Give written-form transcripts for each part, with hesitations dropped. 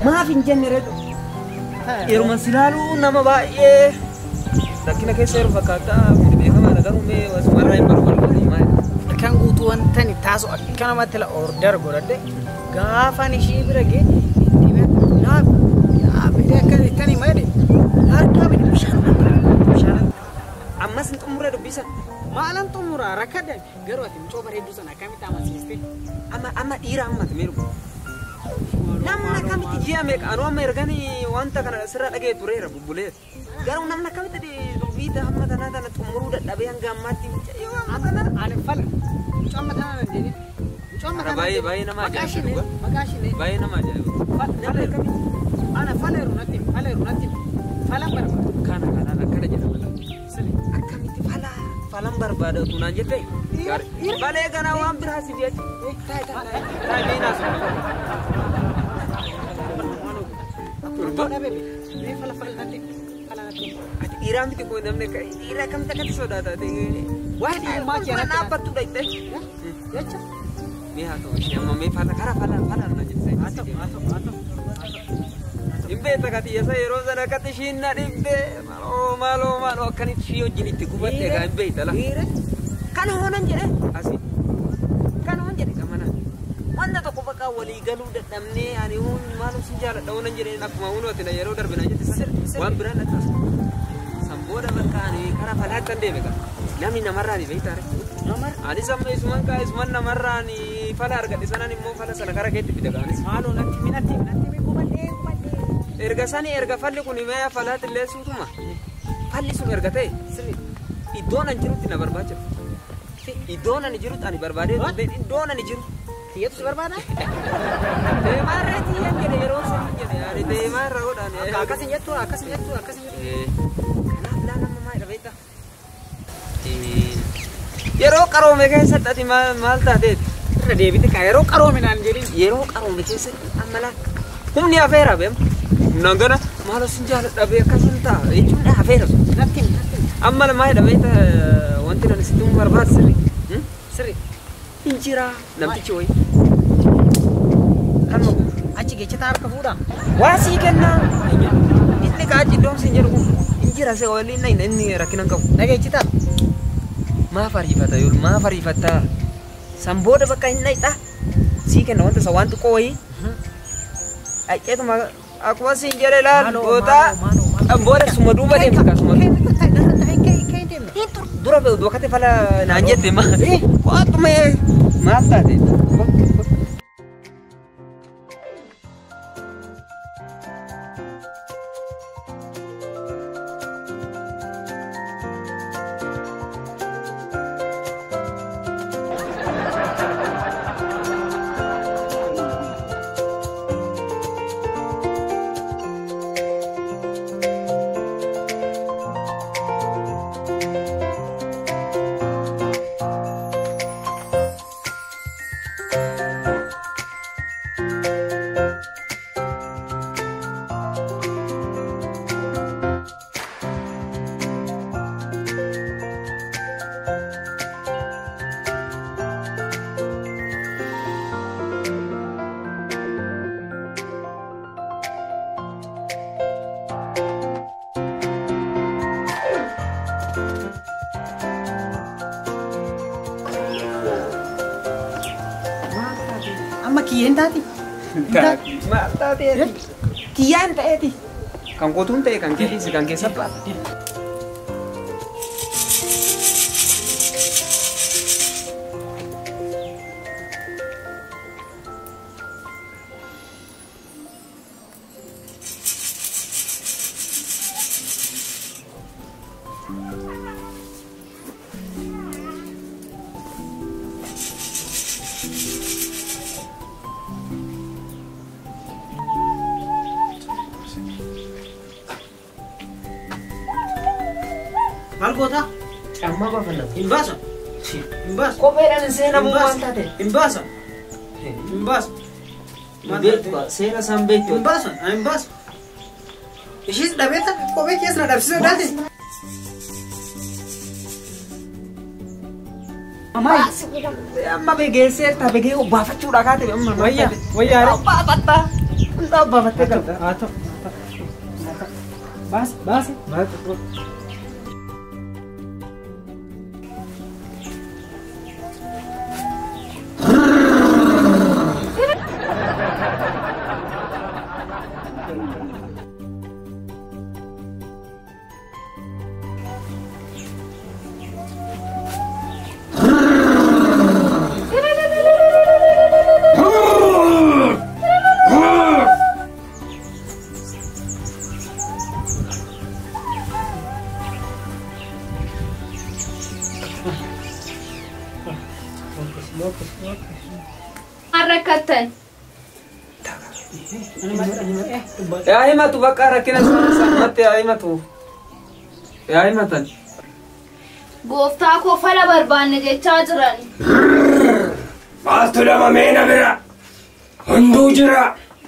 maaf hin jenne reetu yeruma silaalu nama baay'ee rakkina keessa yeroo fakkaataa kun beekamaadha garuu mee wasumarraa hin barbaadu maal kan guutuu wanta ni taasisu akkanumatti la order godhadhe gaafan ishii bira gee dhibee naaf yaa bidee akkan ittanii malee harkaa bidee bishaan ammas hin xumuree dubbisan maalan xumuraa rakkadde garuu ati mucoo bareedduu sana akkamitti amansiiste amma dhiira ammata meeru namni akkamitti ji'a meeqa anuu amma erganii wanta kana sirraa dhagee tureera bubbulee garuu namni akkamitti dubbii hamma tanaa tana xumuruu dadhabee hanga ammaatti yoo amma tana ani fala mucoo amma tanaa jedhee mucoo amma tanaa baay'ee nama ajaa'iba baay'ee nama ajaa'iba namni akkamitti ana faleeru natti falan barbaadu kana akkana jedhama akkamitti falan barbaada tunaan jettee balee ganaa waan biraa si jechi taa'e beeknaa sun Ini fala nanti. Ati dhiiraa miti koo namni dhiiraa akkamitti akkatti sodaata waan maatii ana dhaabbattu dhayte jecha mee haa ta'u ishee amma mee karaa fala na jette hin beekta kati yasa yeroo sana akkatti ishiin na dhibde maaloo akkanitti ishii wajjin itti gubatte egaa hin beekta la kana hoonan jedhe asi kana hoon jedhe gamana wanta tokko bakka walii galuu dadhabnee ani huun maalum sin jaaladha hoonan jedhe akkuma hunooti na yeroo darbina jette waan biraan na taasisu booda bakka ani karaa falaatti hin deeme namni namarraan beektaare ani sammee isuman kaa isuman namarraan fala argadhe sanan immoo fala sana karaa keetti fide gaanis maaloo natti gubadhee erga sanii erga falli kun himee falaatti illee suutuma falli sun erga ta'e iddoon ani jirutti na barbaachisa iddoon ani jirutti ani barbaadee iddoon ani jiru Tiap sebar mana? Deemarra tiyan jedhe yeroo sanii jedhe ani deemarra godhaan akkas hin jettu kanaaf nama beekta yeroo qaroome keessatti ati maal taateeti irra deebite ka yeroo qaroome naan jedhin yeroo qaroome keessatti amma laakka humni afeera beem nangana maal sin jaaladha bee akkasan ta'a jechuun afeera sun natti amma maayidha beekta wanti nan sitti barbaadu sirri injira namtichi wayi kan magu achi geechata harka fuudha waa sii kennaa inni ka achi iddoon sin jedhu injira se waliin inni rakkinan qabu dhageechita maaf ariifata san booda bakka hin dhayidha sii kenna wanta isa waan xiqqoo wayii dhaqeetuma akkuma siin jedhe laal boodaa booda suma duuba deemtu kasuma dura wakati fala naan jette waatuma maal taate amma kiyen tati maal taate kiyan ta'eeti kan gootuun ta'e kan keessa kan keessa baata Malgota? Amma baafna. Imbasa. Imbasa. Kopheedhaan seena waan taate. Imbasa. Imbasa. Seena san beektu. Imbasa. Imbasa. Ishis dhabeeta kophee keessa na dhabsisee daate. Amma beegeessee ta'a beegee baafachuudha kaate amma wayyaa. Baafatta. Apa betul? Atau bas. Arrakatan. Ya himatu bakka rakkina sammatti ya himatu. Ya himatan. Gooftaa koo fala barbaanne jechaa jiran. Maaltu nama meena bira hunduu jira.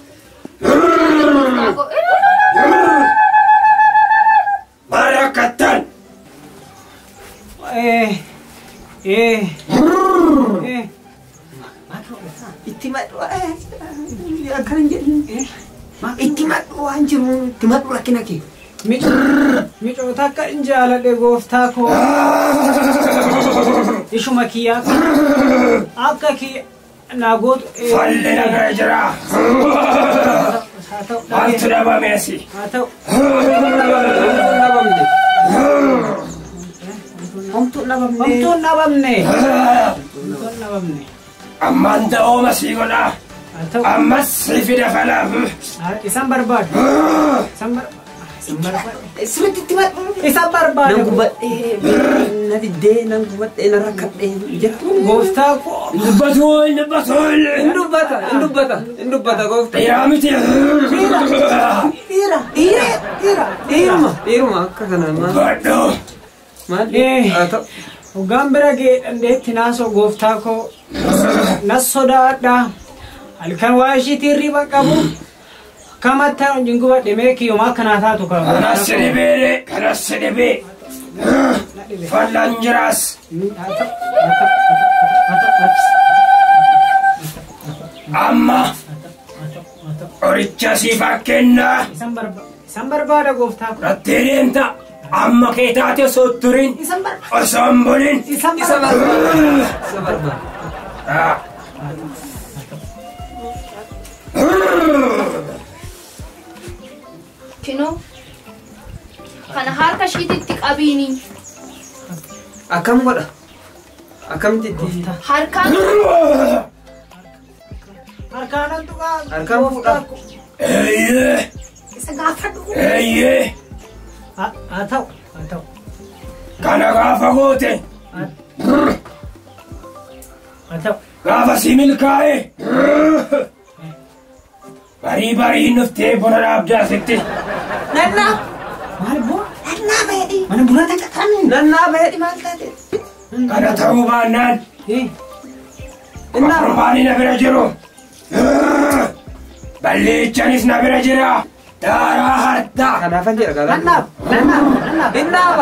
Barakatan. Itti madhu akkan jedhin itti madhu waan jiru itti madhu rakkina kee. Micoota akka hin jaaladhe gooftaa koo ishuma kiyyaa akka kiyya naa gootu Falli na bira jira. Maaltu nama meesi. haa ta'u Homtuun dhabamne. homtuun dhabamne Ammaan da'oo masii godha. haa ta'u Ammas si fida falaaf. isan barbaadu Sirriitti itti madhu. isan barbaadu Nan gubadhee na diddee nan gubadhee na rakkadhee jira. gooftaa koo Dubbatuun. Hin dubbata gooftaa. Dhiiraa miti. Dhiiruma akka kanaan maal? Badhu. Maal? Haa ta'u. hoggaan bira gee dandeetti naasoo gooftaa koo nas sodaadha halkan waa ishiitiin riba qabu kamattaan wajjin gubadhe mee kiyyuma akkanaa taatu Kanas si dhibee. Fallaan jiraas. Amma qoricha siif kennaa. isan barbaada gooftaa koo Rattee deemta. Amma kee taate osoo turin. Osoo hin bulin. Isa barbaada. Kinoo kana harka ishiititti qabiini. Akkam godha? Akkamitti itti? Harkaan harkaanan tuqaa Harkaan fuudhaa. Eeyyee. isa gaafadhu. Eeyyee. haa ta'u Kana gaafa goote. haa ta'u Gaafa si milkaa'e. Barii nuftee buna dhaabdaa sitti. Nannaa. maal boo Nannaa baay'ee. mana bunaa takka taane Nannaa baay'ee maal taate? Kana ta'uu baannaan. Afurmaani na bira jiru. Balleechanis na bira jira. Daaraa hartaa. Kanaafan jedha galaan. nannaaba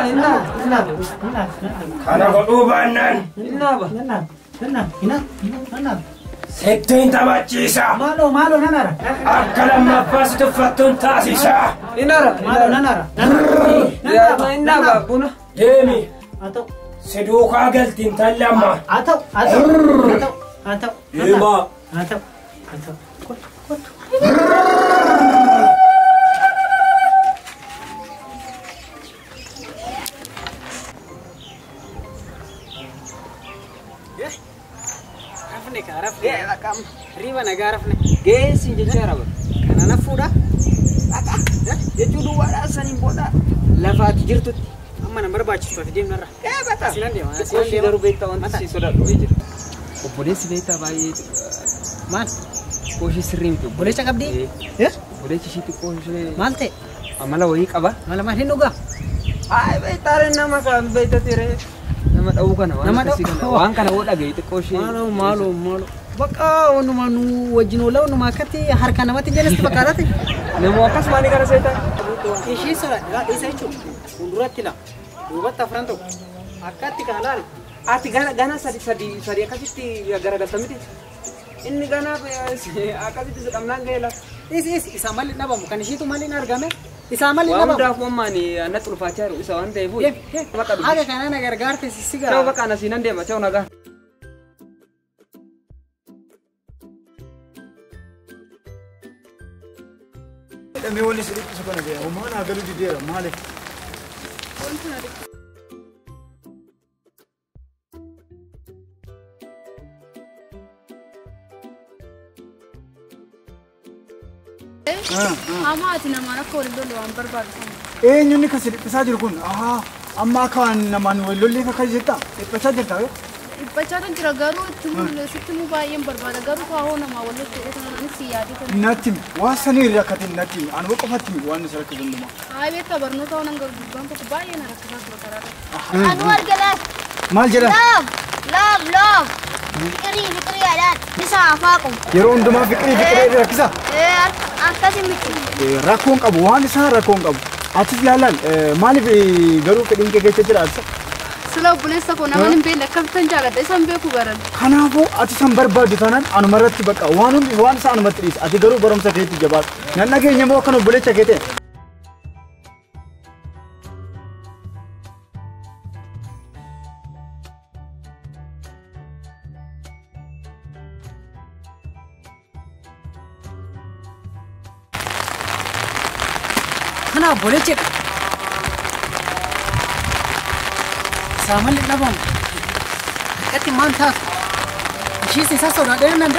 Kana godhuu baannaan. Innaaba. nannaaba Settuun taphachiisa. maaloo nanara Akka lammaffaa si tuffattuun taasisa. Inara. maaloo nanara Innaaba buna. Deemi. haa ta'u Si duukaa galtiin talli amma. haa ta'u Deemaa. haa ta'u rafne riba nagaa rafne Geessi jecha raba. kana na fuudha Jechuu duwwaadhaa saniin booda lafaati jirtutti. amma na barbaachisu ati deemnarra Bata. sinan deema Qoshii garuu beektaa wanti si sodaadhu jira. Obboleessi beektaa baay'ee maal qoshii sirrii miti. bolecha qabdi Obboleessi ishiitti qoshii maal ta'e amala wayii qaba. mala maal hin dhugaa Ay beektaare nama kan beektatire nama dha'uu kana waan Nama akkasii kana waan kana hoo dhagaye xiqqoo ishee. maaloo bakka wanuma nu wajjin oola wanuma akkatti harka namatti jalatti fakkaataate Namoo akkasumaan gara seetan. ishii sodaadha isa jechuudha fuulduratti lama duubatti afran tokko akkatti kana laal Ati gana sadi akkasitti garagalta miti. Inni ganaaf akkasitti si qabnaan ga'e lafa. Isa malee dhabamu kan ishiitu malee argame. Isa malee Waan dhabamu. hundaaf uummanni natti ulfaachaa jiru isa waan ta'eef. Haga kana na gargaarte sigaa. Ta'uu bakka ana siinan deema ta'uu nagaa. Damee wali sirriitti suphana jira. Uumaan agaluu dideera maaliif? Ama ati nama rakka wal lollu waan barbaadu. Eenyuun kan sirriittisaa jiru kun amma akkaan namaan wal lollee akka jirta dhiphachaa jirta. Dhiphachaa kan jira garuu sitti mu baay'een barbaada garuu kaahoo namaa wal lollu ta'ee si yaadita. Natti waan sanii irraa akkatiin natti anuma qofatti waan isa rakka gundumaa. Beektaa barnoota waan hanga gubbaan tokko baay'ee na rakkisaa tura karaadha. Anu argalas. Maal jedha? Love. Fikirii yaadaan isa afaaqu. Yeroo hundumaa fikirii rakkisa. Akkasii miti. Rakkoon qabu waan isaa rakkoon qabu. Atis laalaan maaliif garuu fedhiin kee keessa jiraata? Sila obboleessa koo nama hin beekne akkamitti jaalladha isaan beeku garan. Kanaafuu ati san barbaaddu taanaan anuma irratti bakka waan isaa anumatti dhiisa. Ati garuu barumsa keetti jabaatu. Nan nageenya moo akkan obboleessa kee ta'e? Kana boleh cek. Sama lihat nabang. Kati mantap. Isi sisa sudah ada nanda.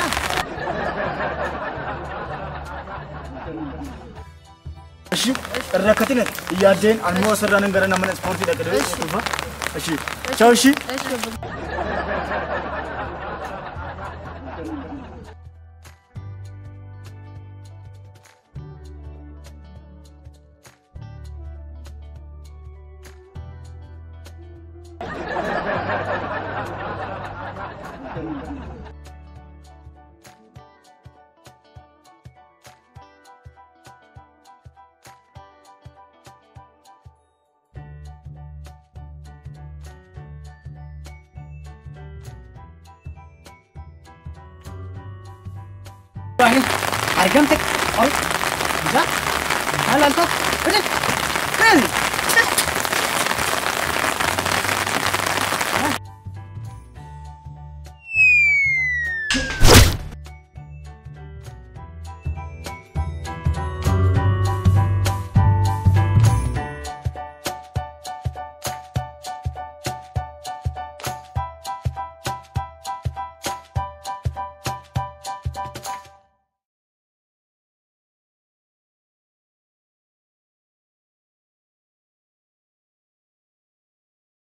Isheef rakkatina yaadeen anmoo asirraan gara nama ispoortii dhaqee dhufa. Isheef. Ciao Isheef. Hargam tek. Oi. Enggak. Halal kok. Udah.